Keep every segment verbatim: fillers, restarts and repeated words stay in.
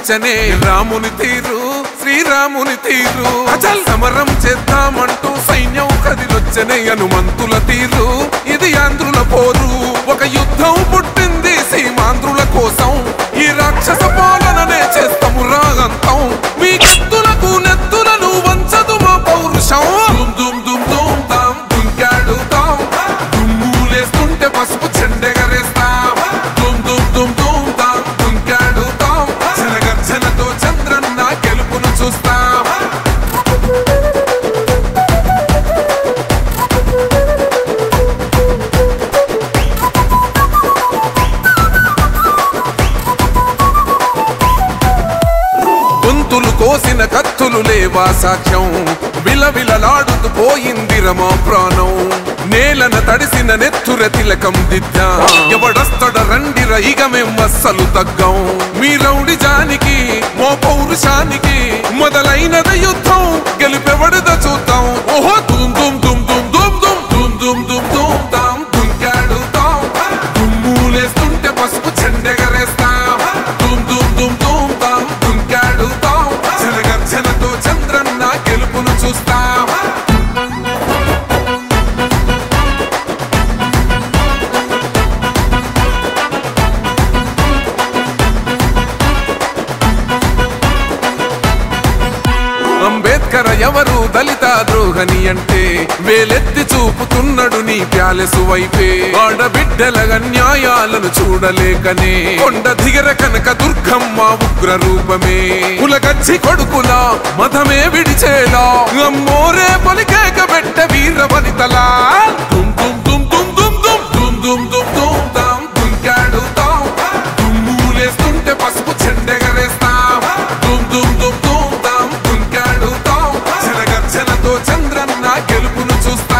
కనిపించనే రాముని తీరు శ్రీరాముని తీరు అచల్ సమరం చేద్దామంటూ సైన్యం కదిలొచ్చనే హనుమంతుల తీరు ఇది ఆంధ్రుల పోరు ఒక యుద్ధం పుట్టింది సీమాంధ్రుల కోసం ఈ రాక్షస పాలననే చేస్తాము రాగంతం మీ కత్తులకు నెత్తులను వంచదు మా పౌరుషం దుమ్ దుమ్ దుమ్ దుమ్ తాం దుంకాడుతాం దుమ్ములేస్తుంటే పసుపు చెండెగరేస్తాం దుమ్ దుమ్ దుమ్ దుమ్ తాం దుంకాడుతాం జనగర్జనతో చంద్రన్న గెలుపును చూస్తాం గొంతులు కోసిన కత్తులు లేవా సాక్ష్యం విలవిలలాడుతూ పోయింది రమా ప్రాణం నేలన తడిసిన నెత్తుర తిలకం దిద్దా ఎవడొస్తడ రండిర ఇక మేం అస్సలు తగ్గం మీ రౌడి జానికి మో పౌరుషానికి మొదలైనద యుద్ధం గెలుపెవడద చూద్దాం ఓహో దుమ్ దుమ్ దుమ్ దుమ్ దుమ్ దుమ్ దుమ్ దుమ్ దుమ్ దుమ్ తాం దుంకాడుతాం దుమ్ములేస్తుంటే పసుపు చెండెగరేస్తాం దుమ్ దుమ్ దుమ్ దుమ్ తాం దుంకాడుతాం జనగర్జనతో చంద్రన్న గెలుపును చూస్తాం అంబేద్కర్ ఎవరు దళిత ద్రోహని అంటే వేలెత్తి చూపుతున్నాడు నీ ప్యాలెసు వైపే ఆడబిడ్డల న్యాయాలను చూడలేకనే కొండ దిగర కనక దుర్గమ్మ ఉగ్ర రూపమే కులగచ్చి కొడుకులా మతమే విడిచేలా అమ్మోరే పలికేక పెట్ట వీర వనితలా దుమ్ దుమ్ దుమ్ దుమ్ దుమ్ దుమ్ దుమ్ దుమ్ దుమ్ దుమ్ తాం దుంకాడుతాం దుమ్ములేస్తుంటే పసుపు చెండెగరేస్తాం దుమ్ దుమ్ దుమ్ దుమ్ తాం దుంకాడుతాం జనగర్జనతో చంద్రన్న గెలుపును చూస్తాం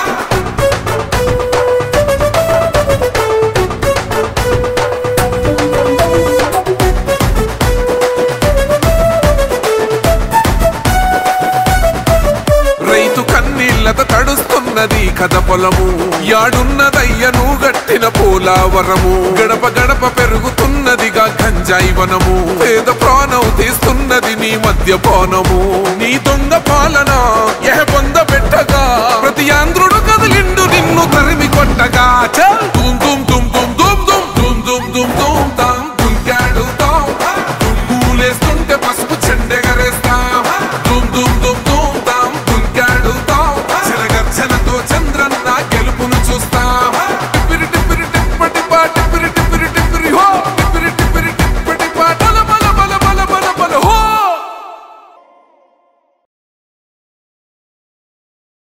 రైతు కన్నీళ్లత తడుస్తున్నది కథ పొలము యాడున్నదయ్యను గట్టిన పోలావరము గడప గడప పెరుగుతున్నదిగా గంజాయి వనము పేద ప్రాణం తీస్తున్నది నీ మద్యపానము నీ దొంగ పాలన ఎహ పొంద పెట్టగా ప్రతి ఆంధ్రుడు కదిలిండు నిన్ను తరిమి కొట్టగా చల్ దుమ్ దుమ్ దుమ్ దుమ్ దుమ్ దుమ్ దుమ్ దుమ్ దుమ్ దుమ్